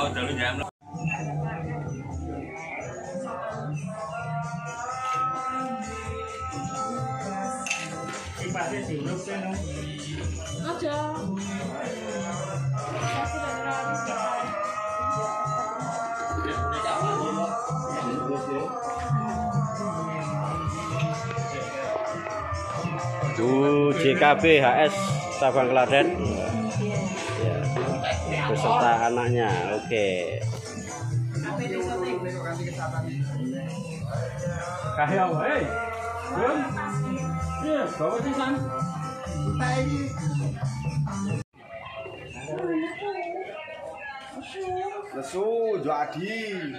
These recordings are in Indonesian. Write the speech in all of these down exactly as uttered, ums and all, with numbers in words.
dalu jam. Sipatnya diurut kan. Aja. Tuh J K B H S Sabang Klaten ya, beserta anaknya. Oke. Kahya, hei. Belum? Iya, bawa sisan. Lesu, jadi.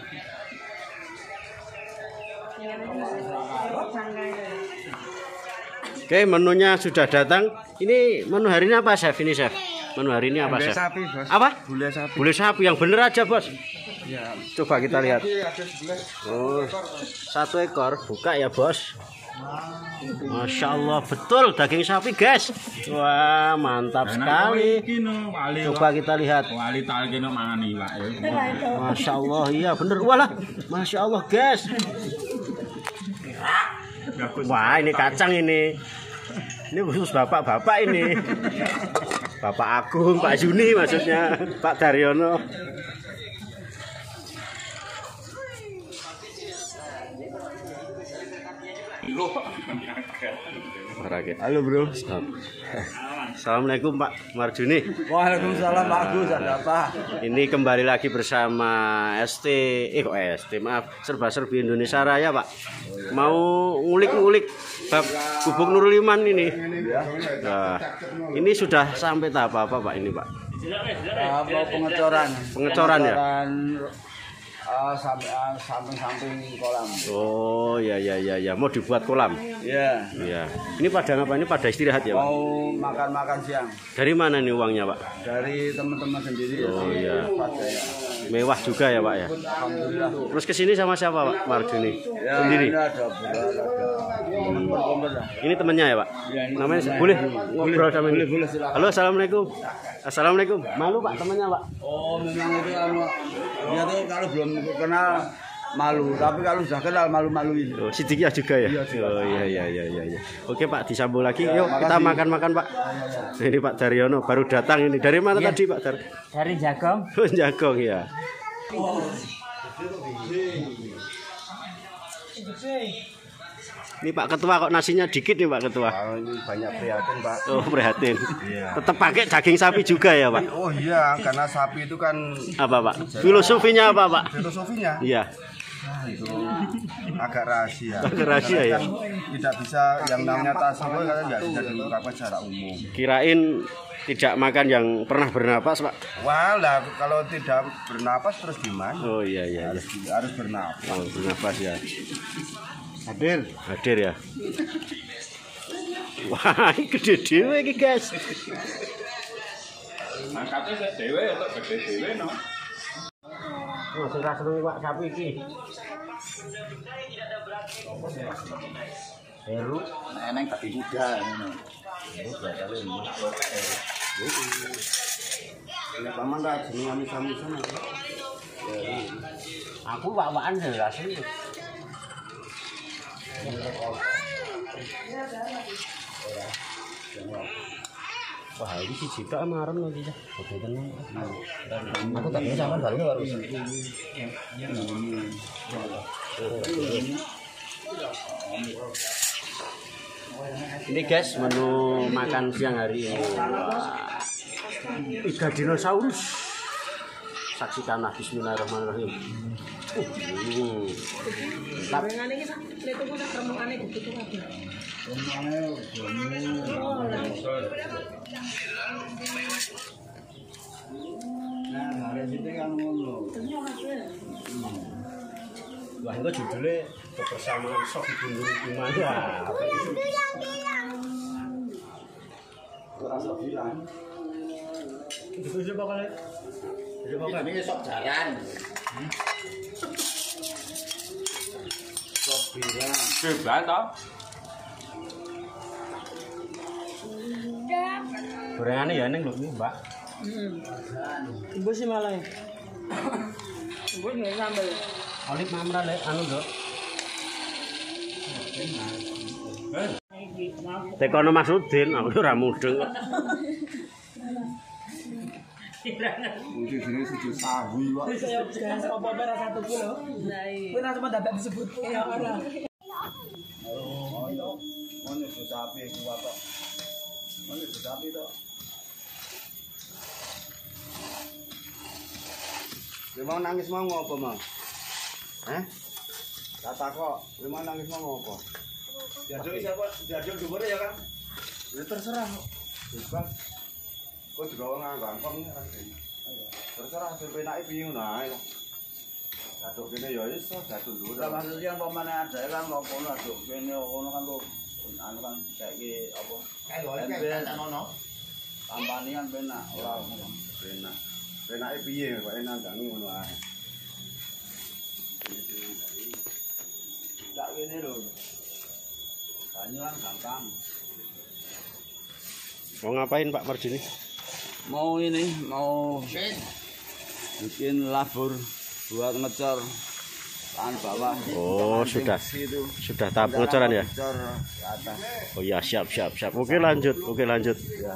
Oke, menunya sudah datang. Ini menu hari ini apa, Chef? Ini, Chef. Menu hari ini apa, Gulai Chef? sapi, Bos. Apa? Gulai sapi. Gulai sapi yang bener aja, Bos. Ya. Coba kita lihat. Ada sebelas. Oh, satu ekor. Buka ya, Bos. Masya Allah, betul daging sapi, guys. Wah, mantap sekali. Coba kita lihat. Wali tal kene mangan iwak ya. Masya Allah, iya bener. Walah, Masya Allah, guys. Wah, ini kacang ini. Ini khusus bapak-bapak ini. Bapak Agung, Pak Juni maksudnya, Pak Daryono. Halo, Bro. Assalamualaikum Pak Marjuni. Waalaikumsalam Pak Agus, ada apa? Ini kembali lagi bersama S T, eh kok S T, maaf, Serba-serbi Indonesia Raya Pak. Mau ngulik-ngulik bab Gubuk Nurul Iman ini. Nah, ini sudah sampai tahap apa Pak ini Pak? Uh, mau pengecoran. Pengecoran ya? Uh, samping-samping kolam. Oh ya ya ya ya, mau dibuat kolam. Iya. Iya. Ini pada apa? Ini pada istirahat ya Pak? Mau makan-makan siang. Dari mana nih uangnya Pak? Dari teman-teman sendiri. Oh iya. Ya. Mewah juga ya Pak ya. Alhamdulillah. Terus kesini sama siapa Pak Marjuni? Ya, Sendiri. ini ada berat, ada kompor-kompor lah. Ini temannya ya Pak? Ya, ini Namanya temannya. boleh ngobrol sama ini? Boleh, boleh, silakan. Halo, assalamualaikum. Assalamualaikum. Malu Pak temannya Pak? Oh, memang itu anu, dia tuh kalau belum kenal malu, tapi kalau sudah kenal malu-maluin. Oh, Sidikia juga ya? Iya, juga. Oh iya iya iya iya. iya. Oke Pak, disambung lagi. Ya, Yuk kita makasih. makan-makan Pak. Ini Pak Daryono baru datang ini. Dari mana Ya. tadi Pak Dar? Dari Jagong. Oh, Jagong ya. Ini Pak Ketua kok nasinya dikit nih Pak Ketua. Kalau ini banyak prihatin, Pak. Oh prihatin. Iya. Tetap pakai daging sapi juga ya Pak? Oh iya, karena sapi itu kan Apa Pak? Filosofinya apa Pak? filosofinya. Iya. Nah, itu agak rahasia. Agak rahasia ya? Kan tidak bisa yang namanya tasawuf kan tidak bisa diungkapkan secara umum. Kirain tidak makan yang pernah bernapas Pak. Wah lah, kalau tidak bernapas terus gimana? Oh iya iya. Harus harus bernapas. Oh, bernapas ya. Hadir. Hadir ya. Wah, ini gede dewe iki guys. Angkatnya saya dewe atau gede dewe no. Masih rasa seru Pak sapi iki. Heru, Neneng tapi kuda ngono. Ini paman dah jeneng amis-amisan. aku wak-wakan jelas ini. Wah, ini si Jika marem nanti ya. Oke, tenang. Aku tak bisa kan baru harus. Ini guys, menu makan siang hari ini. Wah. Iga dinosaurus. Saksikanlah bismillahirrahmanirrahim. Uh, hmm. Mantap. Nah, hari itu kan ngono. Wah, itu judulnya kebersamaan sok di Gunung Iman ya. Rasa bilang. Itu siapa kali? Siapa kali? Ini sok jalan. Sok bilang. Bebas toh. Gorengannya ya neng lho Mbak. Ibu sih malah. Buat nggak sambel. Olip mamra le anu Dok. Tekono Masudin aku ora mudeng kok. Mungkin sini sujud sawi kok. Saya gas apa-apa rasa satu kilo. Kowe ora cuma dapat disebut ya ora. Oh, iya. Mana itu sapi kuat kok. Mana itu sapi kok. Dia mau nangis mau ngopo, Mang? Hah? Kata kok, dia mau nangis mau ngopo? Diaduk siapa? Diaduk dhuwur ya, Kang? Ya terserah kok. Bebas. Kok juga orang gampang ya kan. Terserah sepenake piye ngono ae kok. Aduk kene ya iso, aduk dhuwur. Lah maksudnya pemane ada kan ngopo aduk kene ngono kan lo anu kan saiki apa? Kae golek kae ngono. Tampani kan penak ora ngono. Penak. Penake piye kok enak ndangi ngono ae. Tak kene lho. Banyu kan gampang. Mau ngapain Pak Marjini? Mau ini, mau bikin labur buat ngecor tahan bawah. Oh, sudah. Situ. Sudah tahap pengecoran ya? Ngecor ke atas. Oh ya, siap siap siap. Oke lanjut, oke lanjut. Ya.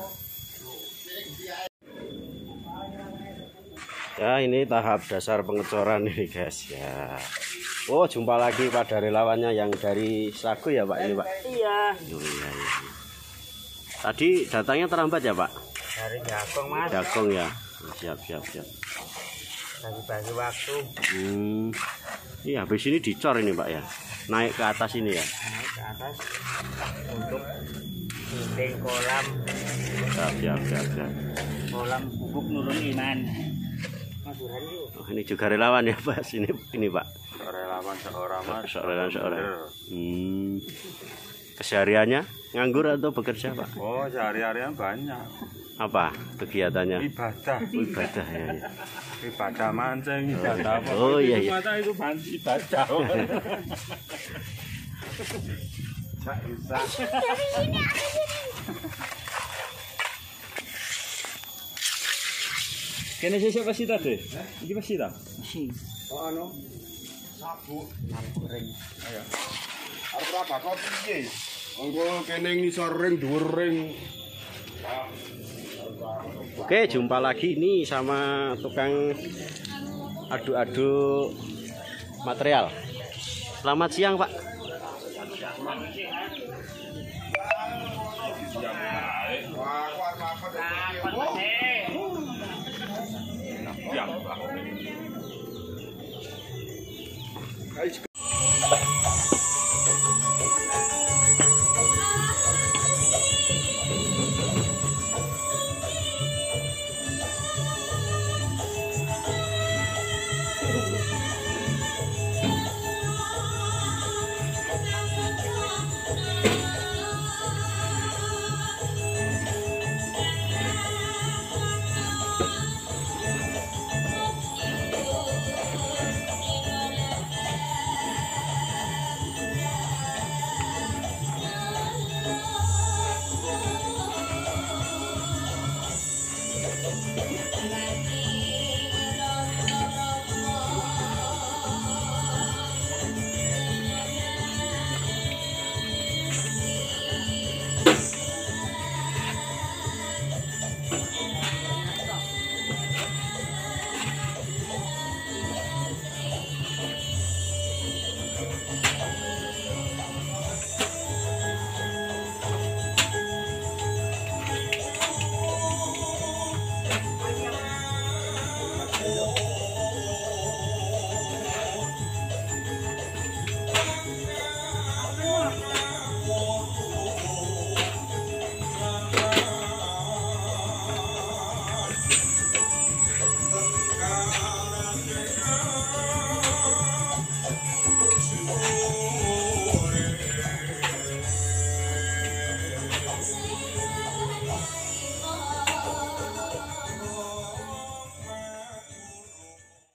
Ya ini tahap dasar pengecoran ini guys ya. Oh jumpa lagi pada relawannya yang dari Sagu ya Pak ini Pak. Iya. Oh, iya, iya. Tadi datangnya terlambat ya Pak? Dari Jagong Mas. Jagong ya. Siap siap siap. Bagi-bagi waktu. Hmm. Iya habis ini dicor ini Pak ya. Naik ke atas ini ya. Naik ke atas untuk dinding kolam Siap siap siap siap. kolam bubuk Nurul Iman. Mas Burhan yuk. Oh, ini juga relawan ya Pak. Ini ini Pak. Relawan seorang Mas. Seorang seorang. Hmm. Kesehariannya nganggur atau bekerja Pak? Oh, sehari-harian banyak. Apa kegiatannya? Ibadah. Ibadah ya. ya. Ibadah mancing, ibadah apa? Oh iya iya. Mata itu ban- ibadah. Tak bisa. Kene sih siapa sih tadi? Iki pasti ta? Si. Oh anu. Sabu. Goreng. Arep apa kok piye? Engko kene ngisor ring dhuwur ring. Oke, jumpa lagi ini sama tukang aduk-aduk material. Selamat siang, Pak.